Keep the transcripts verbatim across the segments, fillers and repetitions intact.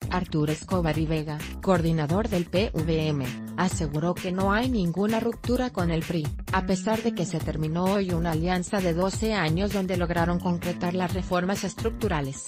Arturo Escobar y Vega, coordinador del P V M, aseguró que no hay ninguna ruptura con el P R I, a pesar de que se terminó hoy una alianza de doce años donde lograron concretar las reformas estructurales.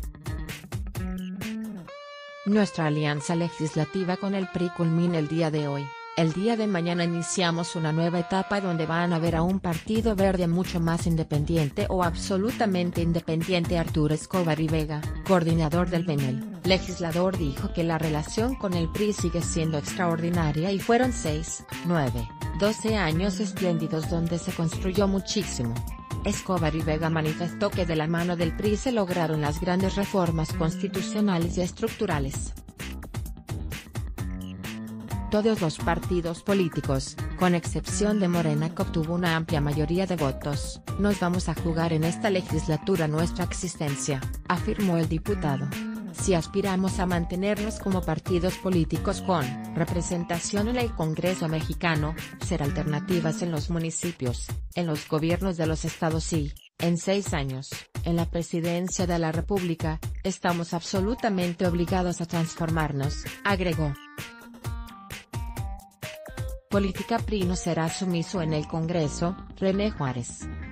Nuestra alianza legislativa con el P R I culmina el día de hoy. El día de mañana iniciamos una nueva etapa donde van a ver a un partido verde mucho más independiente o absolutamente independiente. Arturo Escobar y Vega, coordinador del P N L, legislador, dijo que la relación con el P R I sigue siendo extraordinaria y fueron seis, nueve, doce años espléndidos donde se construyó muchísimo. Escobar y Vega manifestó que de la mano del P R I se lograron las grandes reformas constitucionales y estructurales. Todos los partidos políticos, con excepción de Morena que obtuvo una amplia mayoría de votos, nos vamos a jugar en esta legislatura nuestra existencia, afirmó el diputado. Si aspiramos a mantenernos como partidos políticos con representación en el Congreso mexicano, ser alternativas en los municipios, en los gobiernos de los estados y, en seis años, en la presidencia de la República, estamos absolutamente obligados a transformarnos, agregó. Política P R I no será sumiso en el Congreso, René Juárez.